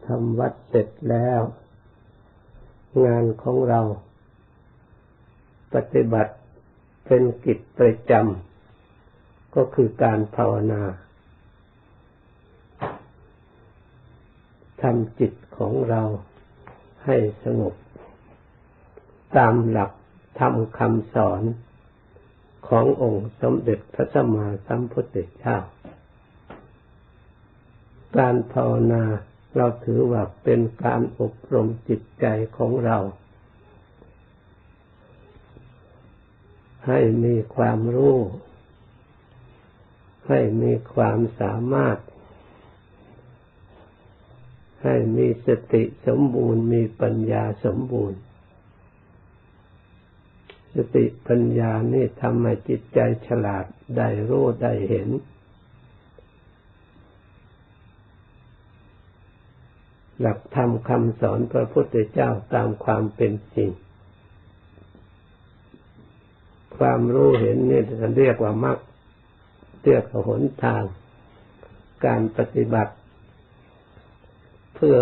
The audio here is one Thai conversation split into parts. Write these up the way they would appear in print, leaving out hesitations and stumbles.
ทำวัดเสร็จแล้วงานของเราปฏิบัติเป็นกิจประจำก็คือการภาวนาทำจิตของเราให้สงบตามหลักธรรมคำสอนขององค์สมเด็จพระสัมมาสัมพุทธเจ้าการภาวนาเราถือว่าเป็นการอบรมจิตใจของเราให้มีความรู้ให้มีความสามารถให้มีสติสมบูรณ์มีปัญญาสมบูรณ์สติปัญญานี่ทำให้จิตใจฉลาดได้รู้ได้เห็นหลักธรรมคำสอนพระพุทธเจ้าตามความเป็นจริงความรู้เห็นนี่จะเรียกว่ามรรคเรียกว่าหนทางการปฏิบัติเพื่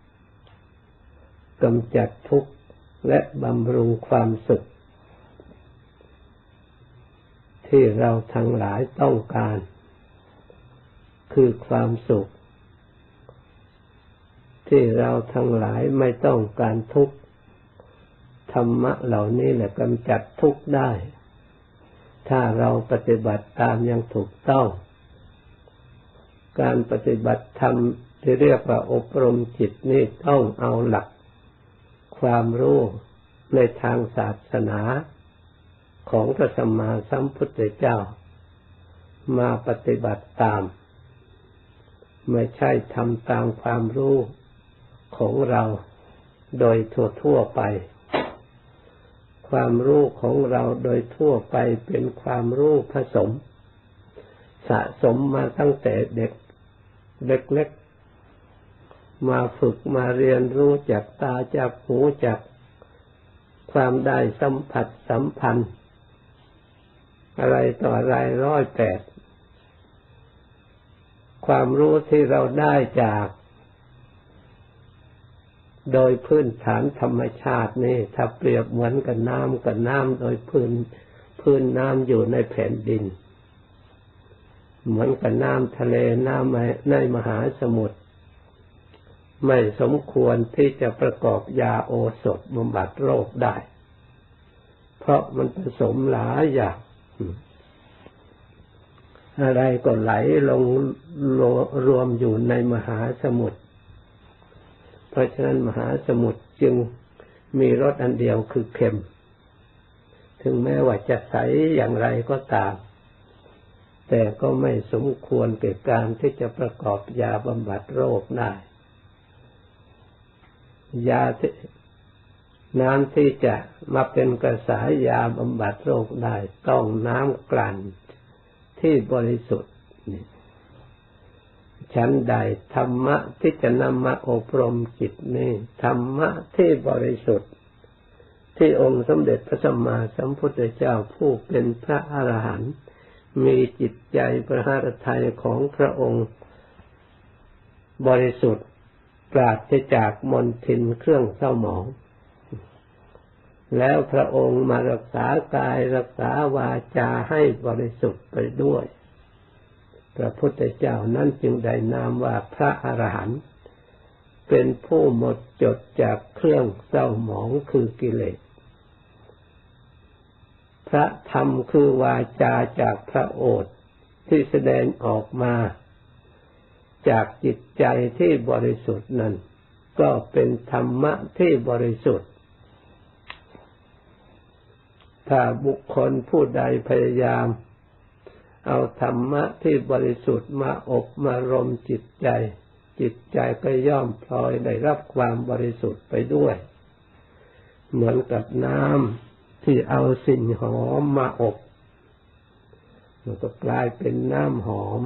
อกำจัดทุกข์และบำรุงความสุขที่เราทั้งหลายต้องการคือความสุขที่เราทั้งหลายไม่ต้องการทุกข์ธรรมะเหล่านี้แหละกำจัดทุกข์ได้ถ้าเราปฏิบัติตามอย่างถูกต้องการปฏิบัติธรรมที่เรียกว่าอบรมจิตนี่ต้องเอาหลักความรู้ในทางศาสนาของพระสัมมาสัมพุทธเจ้ามาปฏิบัติตามไม่ใช่ทำตามความรู้ของเราโดยทั่วไปความรู้ของเราโดยทั่วไปเป็นความรู้ผสมสะสมมาตั้งแต่เด็กเล็กๆมาฝึกมาเรียนรู้จากตาจากหูจากความได้สัมผัสสัมพันธ์อะไรต่ออะไร108ความรู้ที่เราได้จากโดยพื้นฐานธรรมชาตินี่ถ้าเปรียบเหมือนกับน้ำโดยพื้นน้ำอยู่ในแผ่นดินเหมือนกับน้ำทะเลน้ำในมหาสมุทรไม่สมควรที่จะประกอบยาโอสถบำบัดโรคได้เพราะมันผสมหลายอย่างอะไรก็ไหลลงรวมอยู่ในมหาสมุทรเพราะฉะนั้นมหาสมุทรจึงมีรสอันเดียวคือเค็มถึงแม้ว่าจะใสอย่างไรก็ตามแต่ก็ไม่สมควรแก่การที่จะประกอบยาบำบัดโรคได้น้ำที่จะมาเป็นกระสายยาบำบัดโรคได้ต้องน้ำกลั่นที่บริสุทธิ์ฉันใดธรรมะที่จะนำมาอบรมจิตนี้ธรรมะที่บริสุทธิ์ที่องค์สมเด็จพระสัมมาสัมพุทธเจ้าผู้เป็นพระอรหันต์มีจิตใจประหฤทัยของพระองค์บริสุทธิ์ปราศจากมลทินเครื่องเศร้าหมองแล้วพระองค์มารักษากายรักษาวาจาให้บริสุทธิ์ไปด้วยพระพุทธเจ้านั้นจึงได้นามว่าพระอรหันต์เป็นผู้หมดจดจากเครื่องเศร้าหมองคือกิเลสพระธรรมคือวาจาจากพระโอษฐ์ที่แสดงออกมาจากจิตใจที่บริสุทธิ์นั้นก็เป็นธรรมะที่บริสุทธิ์ถ้าบุคคลผู้ใดพยายามเอาธรรมะที่บริสุทธิ์มาอบมารมจิตใจก็ย่อมพลอยได้รับความบริสุทธิ์ไปด้วยเหมือนกับน้ำที่เอาสิ่งหอมมาอบมันก็กลายเป็นน้ำหอม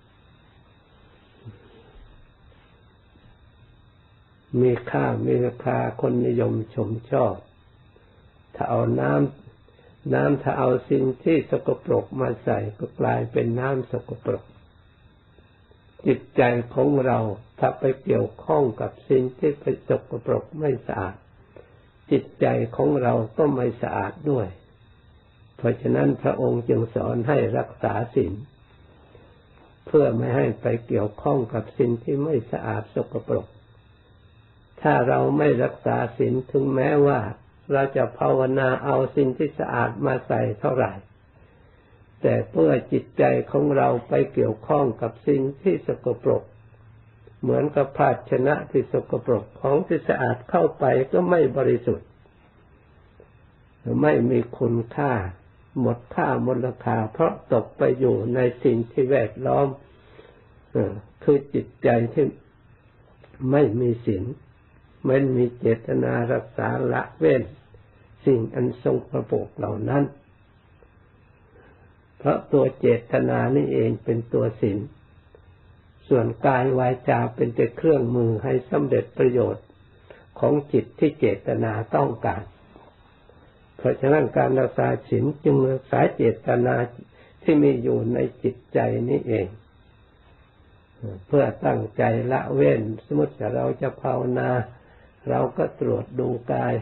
มีค่ามีราคาคนนิยมชมชอบถ้าเอาน้ำถ้าเอาสิ่งที่สกปรกมาใส่ก็กลายเป็นน้ำสกปรกจิตใจของเราถ้าไปเกี่ยวข้องกับสิ่งที่ไปสกปรกไม่สะอาดจิตใจของเราก็ไม่สะอาดด้วยเพราะฉะนั้นพระองค์จึงสอนให้รักษาศีลเพื่อไม่ให้ไปเกี่ยวข้องกับสิ่งที่ไม่สะอาดสกปรกถ้าเราไม่รักษาศีลถึงแม้ว่าเราจะภาวนาเอาสิ่งที่สะอาดมาใส่เท่าไหร่แต่เมื่อจิตใจของเราไปเกี่ยวข้องกับสิ่งที่สกปรกเหมือนกับภาชนะที่สกปรกของที่สะอาดเข้าไปก็ไม่บริสุทธิ์ไม่มีคุณค่าหมดค่าหมดราคาเพราะตกไปอยู่ในสิ่งที่แวดล้อมคือจิตใจที่ไม่มีศีลไม่มีเจตนารักษาละเว้นสิ่งอันสกปรกเหล่านั้นเพราะตัวเจตนานี่เองเป็นตัวศีลส่วนกายวาจาเป็นแต่เครื่องมือให้สำเร็จประโยชน์ของจิตที่เจตนาต้องการเพราะฉะนั้นการรักษาศีลจึงรักษาเจตนาที่มีอยู่ในจิตใจนี้เองเพื่อตั้งใจละเว้นสมมติเราจะภาวนาเราก็ตรวจดูกาย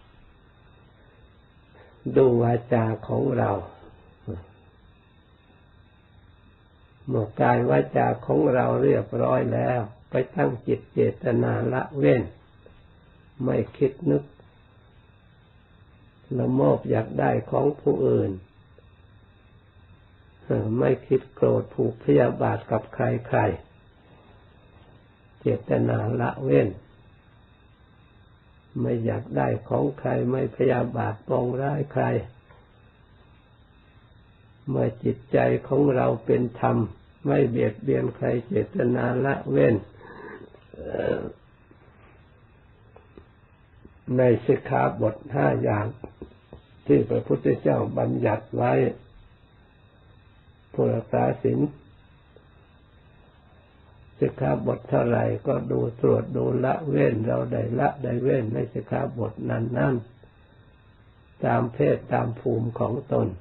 ดูวาจาของเราเมื่อกายวาจาของเราเรียบร้อยแล้วไปตั้งจิตเจตนาละเว้นไม่คิดนึกละโมบอยากได้ของผู้อื่นไม่คิดโกรธผูกพยาบาทกับใครๆเจตนาละเว้นไม่อยากได้ของใครไม่พยาบาทปองร้ายใครเมื่อจิตใจของเราเป็นธรรมไม่เบียดเบียนใครเจตนาละเว้นในสิกขาบท5อย่างที่พระพุทธเจ้าบัญญัติไว้ผู้รักษาศีลสิกขาบทเท่าไหร่ก็ดูตรวจดูละเว้นเราได้ละได้เว้นในสิกขาบทนั้นๆตามเพศตามภูมิของตน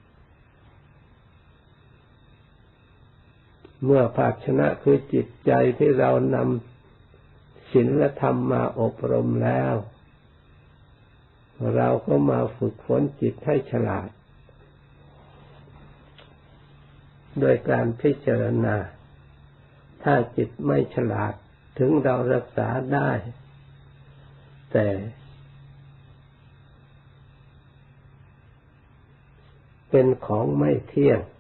เมื่อภาชนะคือจิตใจที่เรานำศีลและธรรมมาอบรมแล้วเราก็มาฝึกฝนจิตให้ฉลาดโดยการพิจารณาถ้าจิตไม่ฉลาดถึงเรารักษาได้แต่เป็นของไม่เที่ยง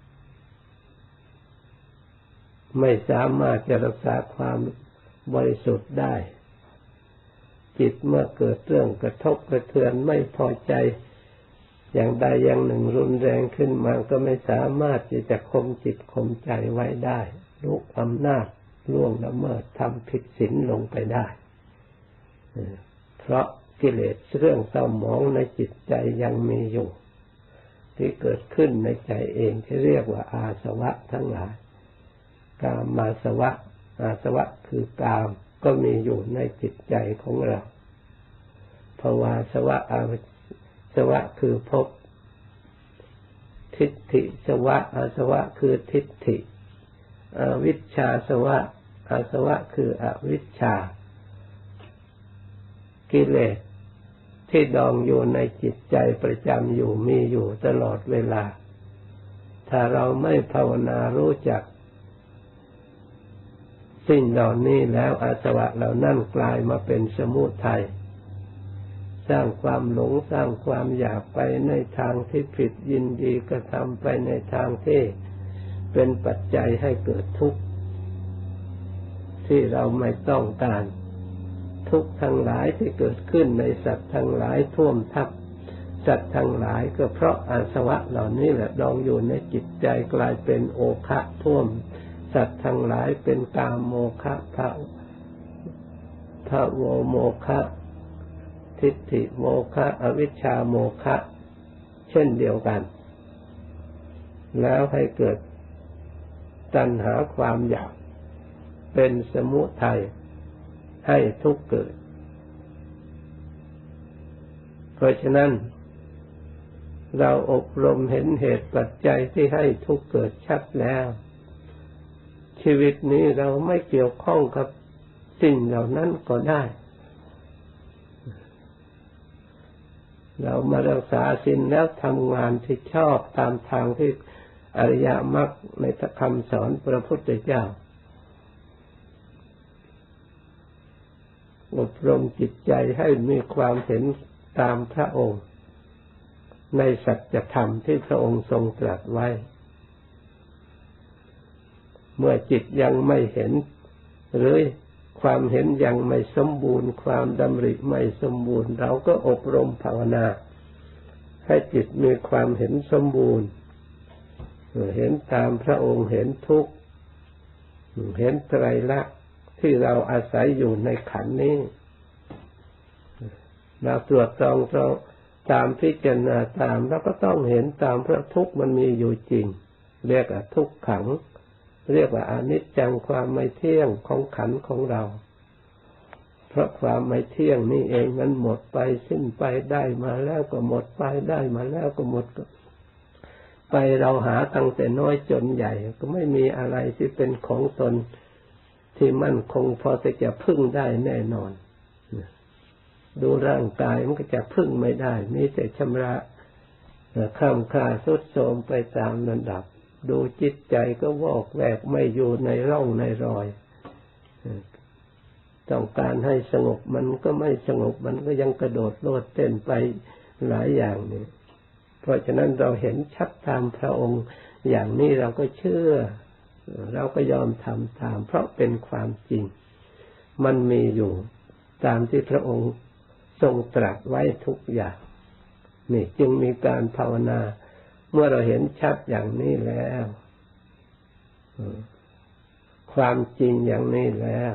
ไม่สามารถจะรักษาความบริสุทธิ์ได้จิตเมื่อเกิดเรื่องกระทบกระเทือนไม่พอใจอย่างใดอย่างหนึ่งรุนแรงขึ้นมาก็ไม่สามารถที่จะข่มจิตข่มใจไว้ได้ลุกอำนาจล่วงละเมิดทำผิดศีลลงไปได้เพราะกิเลสเรื่องเศร้าหมองในจิตใจยังมีอยู่ที่เกิดขึ้นในใจเองที่เรียกว่าอาสวะทั้งหลายกามาสวะอาสวะคือกามก็มีอยู่ในจิตใจของเราภวาสวะอาสวะคือภพทิฏฐิสวะอาสวะคือทิฏฐิอวิชชาสวะอาสวะคืออวิชชากิเลสที่ดองอยู่ในจิตใจประจำอยู่มีอยู่ตลอดเวลาถ้าเราไม่ภาวนารู้จักสิ่งเหล่านี้แล้วอาสวะเหล่านั้นกลายมาเป็นสมุทัยสร้างความหลงสร้างความอยากไปในทางที่ผิดยินดีกระทำไปในทางที่เป็นปัจจัยให้เกิดทุกข์ที่เราไม่ต้องการทุกข์ทั้งหลายที่เกิดขึ้นในสัตว์ทั้งหลายท่วมทับสัตว์ทั้งหลายก็เพราะอาสวะเหล่านี้แหละดองอยู่ในจิตใจกลายเป็นโอคะท่วมสัตว์ทั้งหลายเป็นกามโมคะภวโมคะทิฏฐิโมคะอวิชชาโมคะเช่นเดียวกันแล้วให้เกิดตัณหาความอยากเป็นสมุทัยให้ทุกข์เกิดเพราะฉะนั้นเราอบรมเห็นเหตุปัจจัยที่ให้ทุกข์เกิดชัดแล้วชีวิตนี้เราไม่เกี่ยวข้องกับสิ่งเหล่านั้นก็ได้เรามารักษาศีลแล้วทำงานที่ชอบตามทางที่อริยมรรคในคำสอนพระพุทธเจ้าอบรมจิตใจให้มีความเห็นตามพระองค์ในสัจธรรมที่พระองค์ทรงตรัสไว้เมื่อจิตยังไม่เห็นหรือความเห็นยังไม่สมบูรณ์ความดำริไม่สมบูรณ์เราก็อบรมภาวนาให้จิตมีความเห็นสมบูรณ์เห็นตามพระองค์เห็นทุกข์เห็นไตรลักษณ์ที่เราอาศัยอยู่ในขันธ์นี้เราตรวจตรองตามพิจารณาตามแล้วก็ต้องเห็นตามเพราะทุกข์มันมีอยู่จริงเรียกว่าทุกขังเรียกว่าอนิจจังความไม่เที่ยงของขันธ์ของเราเพราะความไม่เที่ยงนี่เองมันหมดไปสิ้นไปได้มาแล้วก็หมดไปได้มาแล้วก็หมดไปเราหาตั้งแต่น้อยจนใหญ่ก็ไม่มีอะไรที่เป็นของตนที่มั่นคงพอจะพึ่งได้แน่นอนดูร่างกายมันก็จะพึ่งไม่ได้มีแต่ชำระข้ามค่าทรุดโทรมไปตามลำดับดูจิตใจก็วอกแวกไม่อยู่ในร่องในรอยต้องการให้สงบมันก็ไม่สงบมันก็ยังกระโดดโลดเต้นไปหลายอย่างนี่เพราะฉะนั้นเราเห็นชัดตามพระองค์อย่างนี้เราก็เชื่อเราก็ยอมทำตามเพราะเป็นความจริงมันมีอยู่ตามที่พระองค์ทรงตรัสไว้ทุกอย่างนี่จึงมีการภาวนาเมื่อเราเห็นชัดอย่างนี้แล้วความจริงอย่างนี้แล้ว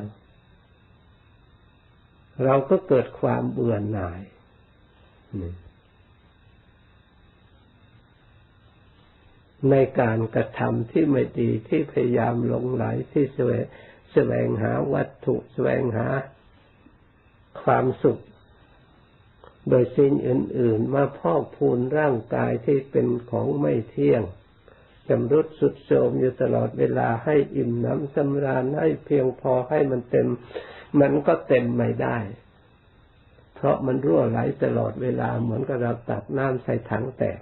เราก็เกิดความเบื่อหน่ายในการกระทำที่ไม่ดีที่พยายามหลงไหลที่แสวงหาวัตถุแสวงหาความสุขโดยสิ่งอื่นๆมาพอกพูนร่างกายที่เป็นของไม่เที่ยงชำรุดทรุดโทรมอยู่ตลอดเวลาให้อิ่มหนำสำราญให้เพียงพอให้มันเต็มมันก็เต็มไม่ได้เพราะมันรั่วไหลตลอดเวลาเหมือนกับเราตักน้ำใส่ถังแตก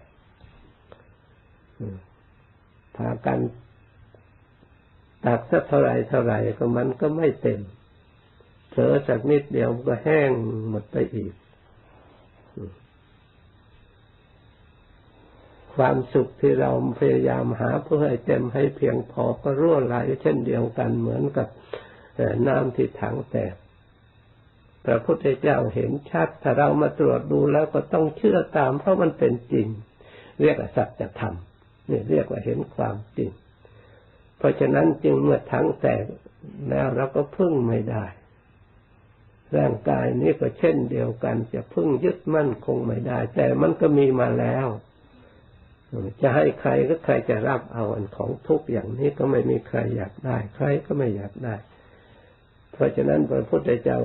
พากันตักสักเท่าไรก็มันก็ไม่เต็มเผลอสักนิดเดียวก็แห้งหมดไปอีกความสุขที่เราพยายามหาเพื่อให้เต็มให้เพียงพอก็รั่วไหลเช่นเดียวกันเหมือนกับน้ำที่ถังแตกพระพุทธเจ้าเห็นชัดถ้าเรามาตรวจดูแล้วก็ต้องเชื่อตามเพราะมันเป็นจริงเรียกว่าสัจธรรมนี่เรียกว่าเห็นความจริงเพราะฉะนั้นจึงเมื่อถังแตกแล้วเราก็พึ่งไม่ได้ร่างกายนี้ก็เช่นเดียวกันจะพึ่งยึดมั่นคงไม่ได้แต่มันก็มีมาแล้วจะให้ใครก็ใครจะรับเอาอันของทุกข์อย่างนี้ก็ไม่มีใครอยากได้ใครก็ไม่อยากได้เพราะฉะนั้นพระพุทธเจ้า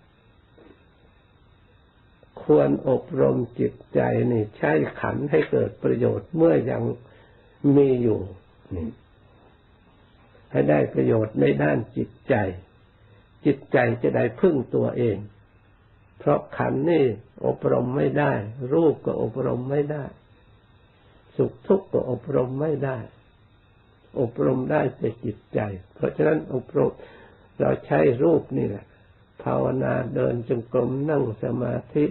ควรอบรมจิตใจนี่ใช้ขันธ์ให้เกิดประโยชน์เมื่อยังมีอยู่นี่ให้ได้ประโยชน์ในด้านจิตใจจิตใจจะได้พึ่งตัวเองเพราะขันธ์นี่อบรมไม่ได้รูปก็อบรมไม่ได้สุขทุกข์ก็อบรมไม่ได้อบรมได้แต่จิตใจเพราะฉะนั้นอบรมเราใช้รูปนี่แหละภาวนาเดินจงกรมนั่งสมาธิ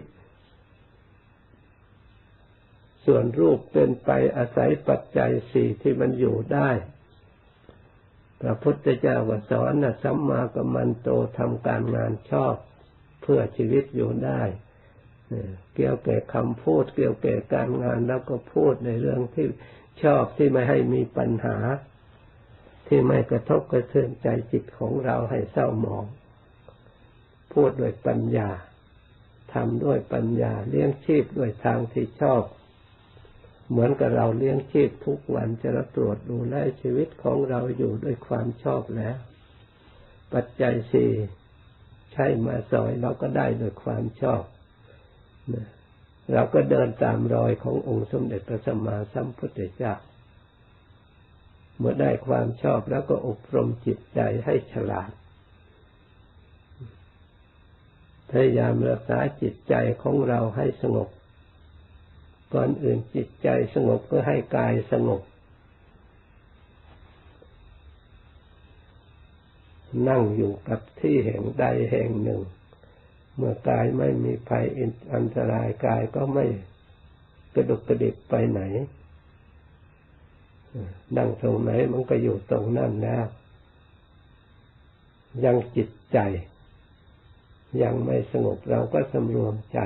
ส่วนรูปเป็นไปอาศัยปัจจัยสี่ที่มันอยู่ได้พระพุทธเจ้าก็สอนสัมมากัมมันโตทำการงานชอบเพื่อชีวิตอยู่ได้เกี่ยวกับคำพูดเกี่ยวกับการงานแล้วก็พูดในเรื่องที่ชอบที่ไม่ให้มีปัญหาที่ไม่กระทบกระเทือนใจจิตของเราให้เศร้าหมองพูดด้วยปัญญาทำด้วยปัญญาเลี้ยงชีพด้วยทางที่ชอบเหมือนกับเราเลี้ยงชีพทุกวันจะตรวจดูแลชีวิตของเราอยู่ด้วยความชอบแล้วปัจจัยสี่ใช้มาสอยเราก็ได้ด้วยความชอบเราก็เดินตามรอยขององค์สมเด็จพระสัมมาสัมพุทธเจ้าเมื่อได้ความชอบแล้วก็อบรมจิตใจให้ฉลาดพยายามรักษาจิตใจของเราให้สงบก่อนอื่นจิตใจสงบก็ให้กายสงบนั่งอยู่กับที่แห่งใดแห่งหนึ่งเมื่อกายไม่มีภัยอันตรายกายก็ไม่กระดุกกระดิกไปไหนนั่งตรงไหนมันก็อยู่ตรงนั้นแล้วยังจิตใจยังไม่สงบเราก็สำรวมใจ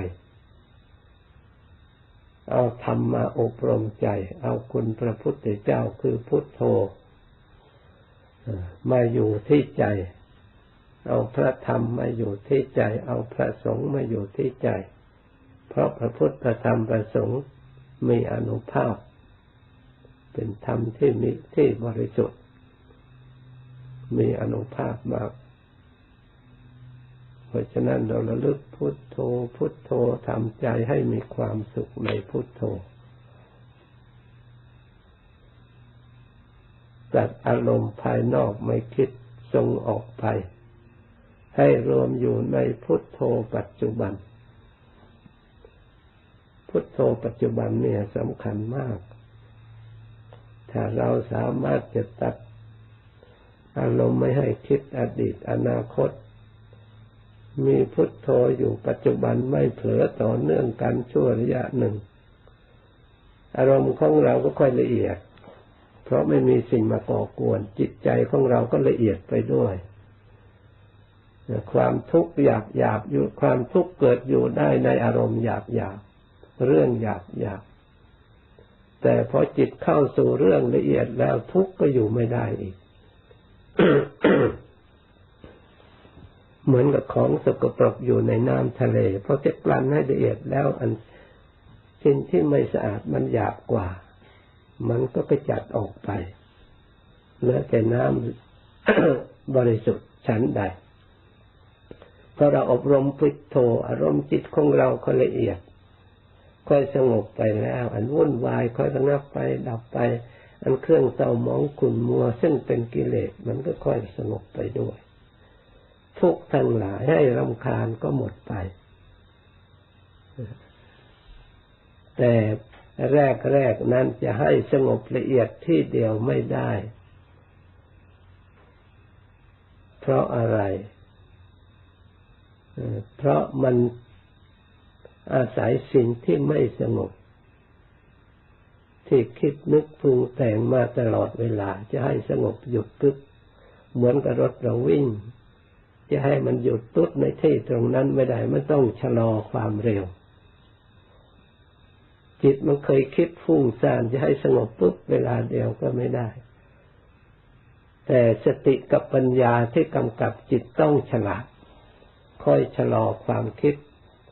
เอาธรรมมาอบรมใจเอาคุณพระพุทธเจ้าคือพุทโธมาอยู่ที่ใจเอาพระธรรมมาอยู่ที่ใจเอาพระสงฆ์มาอยู่ที่ใจเพราะพระพุทธพระธรรมพระสงฆ์มีอานุภาพเป็นธรรมที่มีที่บริสุทธิ์มีอานุภาพมากเพราะฉะนั้นเราระลึกพุทโธพุทโธทำใจให้มีความสุขในพุทโธตัดอารมณ์ภายนอกไม่คิดส่งออกไปให้รวมอยู่ในพุทโธปัจจุบันพุทโธปัจจุบันเนี่ยสำคัญมากถ้าเราสามารถจะตัดอารมณ์ไม่ให้คิดอดีตอนาคตมีพุทโธอยู่ปัจจุบันไม่เผลอต่อเนื่องกันชั่วระยะหนึ่งอารมณ์ของเราก็ค่อยละเอียดเพราะไม่มีสิ่งมาก่อกวนจิตใจของเราก็ละเอียดไปด้วยความทุกข์หยาบอยู่ความทุกข์เกิดอยู่ได้ในอารมณ์หยาบเรื่องหยาบแต่พอจิตเข้าสู่เรื่องละเอียดแล้วทุกข์ก็อยู่ไม่ได้อีก เหมือนกับของสกปรกอยู่ในน้ำทะเลพอจะกลั่นให้ละเอียดแล้วอันสิ่งที่ไม่สะอาดมันหยาบกว่ามันก็กระจัดออกไปเหลือแต่น้ำ บริสุทธิ์ชั้นใดพอเราอบรมพุทโธอารมณ์จิตของเราก็ละเอียดค่อยสงบไปแล้วอันวุ่นวายค่อยระงับไปดับไปอันเครื่องเศร้าหมองขุ่นมัวซึ่งเป็นกิเลสมันก็ค่อยสงบไปด้วยทุกข์ทั้งหลายให้รำคาญก็หมดไปแต่แรกนั้นจะให้สงบละเอียดที่เดียวไม่ได้เพราะอะไรเพราะมันอาศัยสิ่งที่ไม่สงบที่คิดนึกปรุงแต่งมาตลอดเวลาจะให้สงบหยุดตึ๊บเหมือนกับรถเราวิ่งจะให้มันหยุดตุ๊ดในที่ตรงนั้นไม่ได้มันต้องชะลอความเร็วจิตมันเคยคิดฟุ้งซ่านจะให้สงบปุ๊บเวลาเดียวก็ไม่ได้แต่สติกับปัญญาที่กำกับจิตต้องฉลาดค่อยชะลอความคิด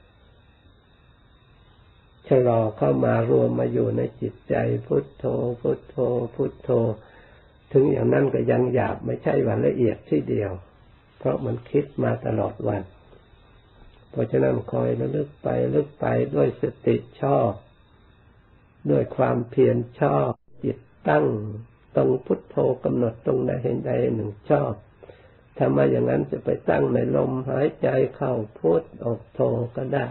ชะลอเข้ามารวมมาอยู่ในจิตใจพุทโธพุทโธพุทโธถึงอย่างนั้นก็ยังหยาบไม่ใช่ว่าละเอียดที่เดียวเพราะมันคิดมาตลอดวันเพราะฉะนั้นคอยระลึกไปลึกไปด้วยสติชอบด้วยความเพียรชอบจิตตั้งตรงพุทโธกำหนดตรงใดเห็นใดหนึ่งชอบถ้ามาอย่างนั้นจะไปตั้งในลมหายใจเข้าพุทออกโธก็ได้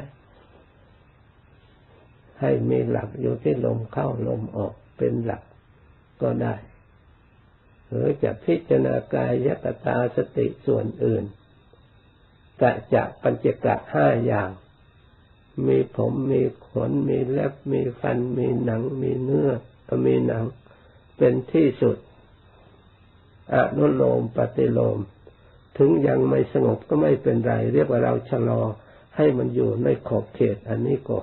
ให้มีหลักอยู่ที่ลมเข้าลมออกเป็นหลักก็ได้หรือจะพิจารณากายคตาสติส่วนอื่นกะจะปัญจกะ5อย่างมีผมมีขนมีเล็บมีฟันมีหนังมีเนื้อมีหนังเป็นที่สุดอนุโลมปฏิโลมถึงยังไม่สงบก็ไม่เป็นไรเรียกว่าเราชะลอให้มันอยู่ในขอบเขตอันนี้ก่อน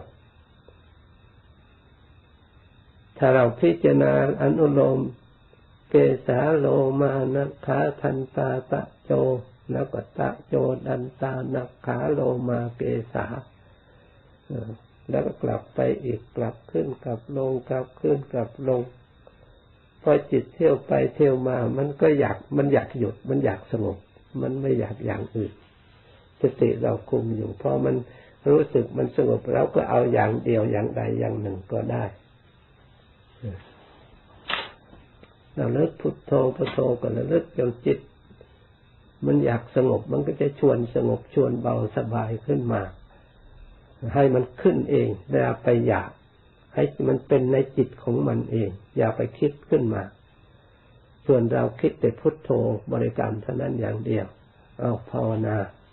ถ้าเราพิจารณาอนุโลมเกสาโลมานัคขาทันตาตะโจแล้วก็ตะโจดันตานัคขาโลมาเกสาแล้วก็กลับไปอีกกลับขึ้นกลับลงกลับขึ้นกลับลงพอจิตเที่ยวไปเที่ยวมามันก็อยากหยุดมันอยากสงบมันไม่อยากอย่างอื่นสติเราคุมอยู่พอมันรู้สึกมันสงบเราก็เอาอย่างเดียวอย่างใดอย่างหนึ่งก็ได้เราเลิกพุทโธพุทโธก็ระลึกจนจิตมันอยากสงบมันก็จะชวนสงบชวนเบาสบายขึ้นมาให้มันขึ้นเองอย่าไปอยากให้มันเป็นในจิตของมันเองอย่าไปคิดขึ้นมาส่วนเราคิดแต่พุทโธบริกรรมเท่านั้นอย่างเดียวเอาภาวนา